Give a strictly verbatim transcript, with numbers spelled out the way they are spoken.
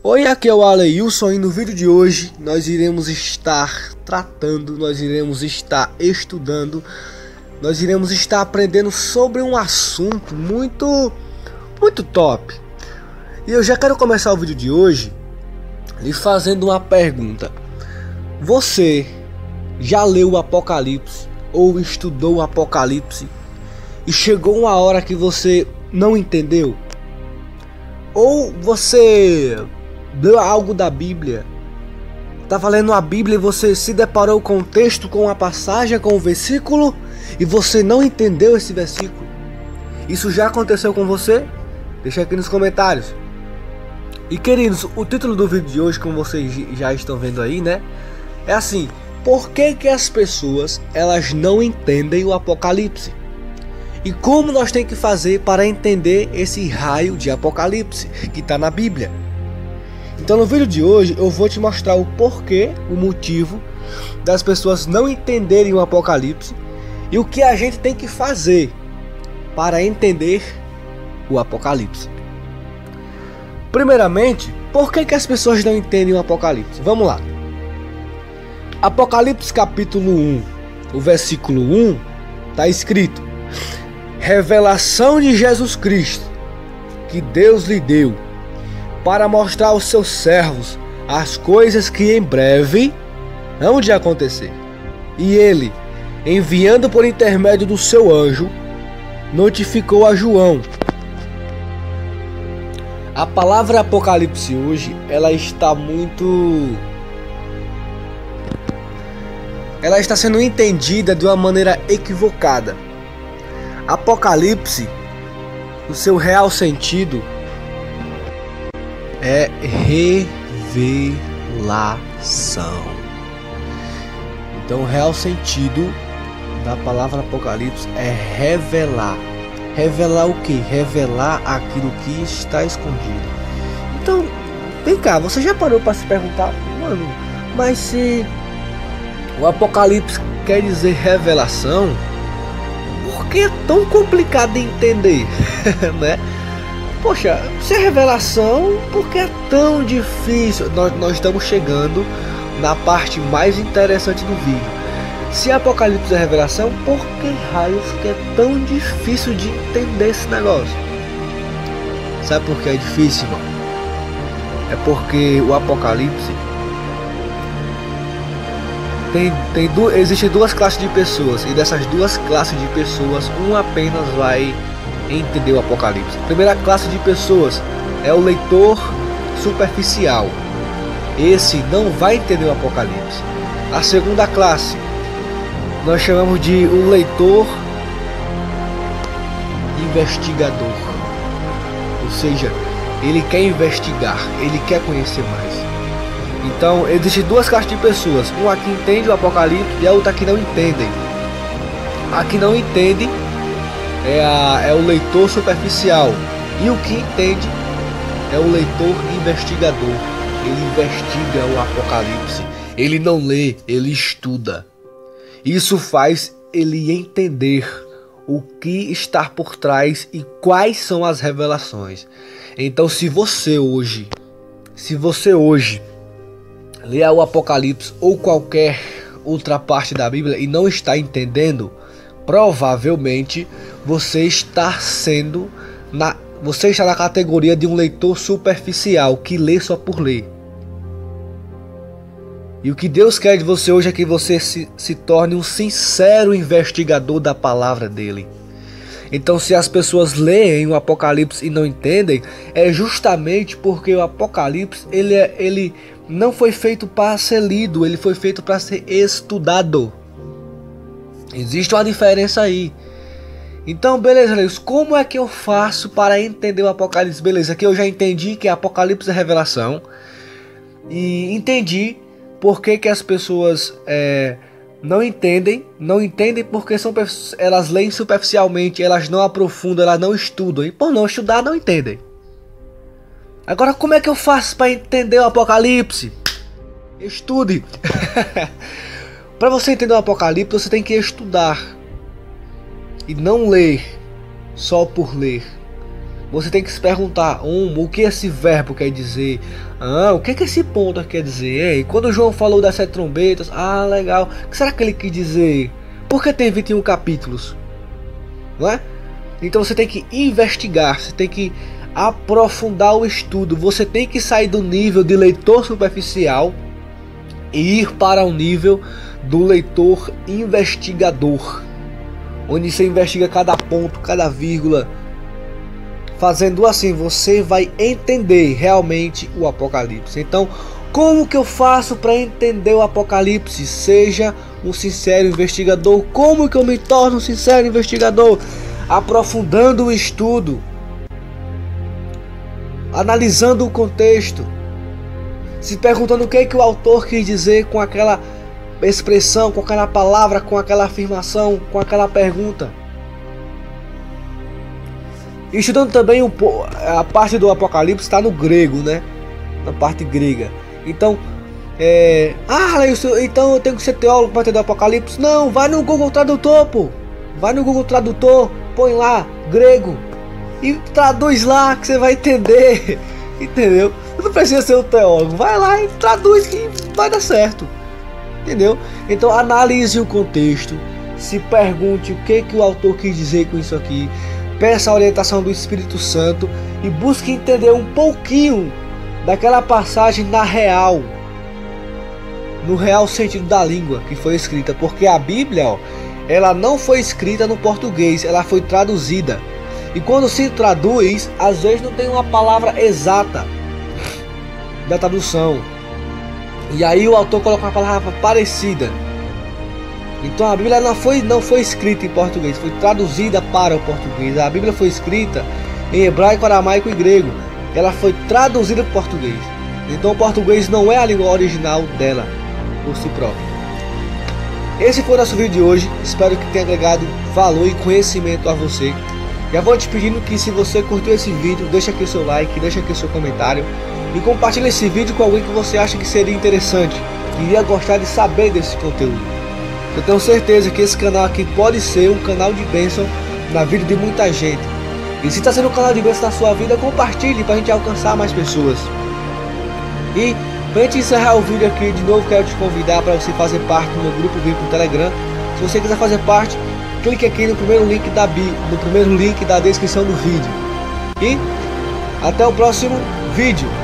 Oi, aqui é o Aleilson e no vídeo de hoje nós iremos estar tratando, nós iremos estar estudando, nós iremos estar aprendendo sobre um assunto muito, muito top. E eu já quero começar o vídeo de hoje lhe fazendo uma pergunta. Você já leu o Apocalipse ou estudou o Apocalipse e chegou uma hora que você não entendeu? Ou você leu algo da Bíblia, estava lendo a Bíblia e você se deparou com o texto, com a passagem, com o versículo e você não entendeu esse versículo? Isso já aconteceu com você? Deixa aqui nos comentários. E queridos, o título do vídeo de hoje, como vocês já estão vendo aí, né? É assim: por que que as pessoas elas não entendem o Apocalipse? E como nós temos que fazer para entender esse raio de Apocalipse que está na Bíblia? Então no vídeo de hoje eu vou te mostrar o porquê, o motivo das pessoas não entenderem o Apocalipse e o que a gente tem que fazer para entender o Apocalipse. Primeiramente, por que que as pessoas não entendem o Apocalipse? Vamos lá. Apocalipse capítulo um, o versículo um, está escrito: revelação de Jesus Cristo, que Deus lhe deu, para mostrar aos seus servos as coisas que em breve hão de acontecer. E ele, enviando por intermédio do seu anjo, notificou a João. A palavra Apocalipse hoje, ela está muito... ela está sendo entendida de uma maneira equivocada. Apocalipse, o seu real sentido é revelação. Então o real sentido da palavra Apocalipse é revelar. Revelar o que? Revelar aquilo que está escondido. Então, vem cá, você já parou para se perguntar, mano, mas se o Apocalipse quer dizer revelação, por que é tão complicado de entender? Né? Poxa, se é revelação, por que é tão difícil? Nós, nós estamos chegando na parte mais interessante do vídeo. Se Apocalipse é revelação, por que raios que é tão difícil de entender esse negócio? Sabe por que é difícil, irmão? É porque o Apocalipse tem, tem du existem duas classes de pessoas, e dessas duas classes de pessoas, uma apenas vai entender o Apocalipse. A primeira classe de pessoas é o leitor superficial. Esse não vai entender o Apocalipse. A segunda classe nós chamamos de um leitor investigador. Ou seja, ele quer investigar, ele quer conhecer mais. Então existem duas classes de pessoas, uma que entende o Apocalipse e a outra que não entendem. A que não entende É, a, é o leitor superficial, e o que entende é o leitor investigador. Ele investiga o Apocalipse, ele não lê, ele estuda. Isso faz ele entender o que está por trás e quais são as revelações. Então se você hoje, se você hoje lê o Apocalipse ou qualquer outra parte da Bíblia e não está entendendo, provavelmente você está sendo na você está na categoria de um leitor superficial que lê só por ler. E o que Deus quer de você hoje é que você se, se torne um sincero investigador da palavra dele. Então se as pessoas leem o Apocalipse e não entendem, é justamente porque o Apocalipse ele, é, ele não foi feito para ser lido, ele foi feito para ser estudado. Existe uma diferença aí. Então beleza, Leis, como é que eu faço para entender o Apocalipse? Beleza, aqui eu já entendi que Apocalipse é revelação. E entendi por que que as pessoas é, não entendem. Não entendem porque são, elas leem superficialmente, elas não aprofundam, elas não estudam. E por não estudar, não entendem. Agora como é que eu faço para entender o Apocalipse? Estude. Para você entender o Apocalipse, você tem que estudar. E não ler só por ler. Você tem que se perguntar, um, o que esse verbo quer dizer? Ah, o que, que esse ponto quer dizer? E quando o João falou das sete trombetas, ah, legal. O que será que ele quis dizer? Por que tem vinte e um capítulos? Não é? Então você tem que investigar, você tem que aprofundar o estudo. Você tem que sair do nível de leitor superficial e ir para o nível do leitor investigador, onde você investiga cada ponto, cada vírgula. Fazendo assim, você vai entender realmente o Apocalipse. Então, como que eu faço para entender o Apocalipse? Seja um sincero investigador. Como que eu me torno um sincero investigador? Aprofundando o estudo, analisando o contexto, se perguntando o que é que o autor quis dizer com aquela expressão, com aquela palavra, com aquela afirmação, com aquela pergunta. Estudando também um, a parte do Apocalipse está no grego, né? Na parte grega. Então, é... ah, então eu tenho que ser teólogo para entender o Apocalipse? Não, vai no Google Tradutor, pô. Vai no Google Tradutor, põe lá grego e traduz lá que você vai entender. Entendeu? Não precisa ser um teólogo. Vai lá e traduz que vai dar certo. Entendeu? Então analise o contexto, se pergunte o que que o autor quis dizer com isso aqui. Peça a orientação do Espírito Santo e busque entender um pouquinho daquela passagem na real, no real sentido da língua que foi escrita, porque a Bíblia, ó, ela não foi escrita no português, ela foi traduzida. E quando se traduz, às vezes não tem uma palavra exata da tradução. E aí o autor coloca uma palavra parecida. Então a Bíblia não foi, não foi escrita em português, foi traduzida para o português. A Bíblia foi escrita em hebraico, aramaico e grego. Ela foi traduzida para o português. Então o português não é a língua original dela, por si próprio. Esse foi o nosso vídeo de hoje. Espero que tenha agregado valor e conhecimento a você. Já vou te pedindo que, se você curtiu esse vídeo, deixa aqui o seu like, deixa aqui o seu comentário e compartilhe esse vídeo com alguém que você acha que seria interessante, que iria gostar de saber desse conteúdo. Eu tenho certeza que esse canal aqui pode ser um canal de bênção na vida de muita gente. E se está sendo um canal de bênção na sua vida, compartilhe para a gente alcançar mais pessoas. E para a gente encerrar o vídeo aqui, de novo quero te convidar para você fazer parte do meu grupo V I P no Telegram. Se você quiser fazer parte, clique aqui no primeiro link da bio, no primeiro link da descrição do vídeo. E até o próximo vídeo.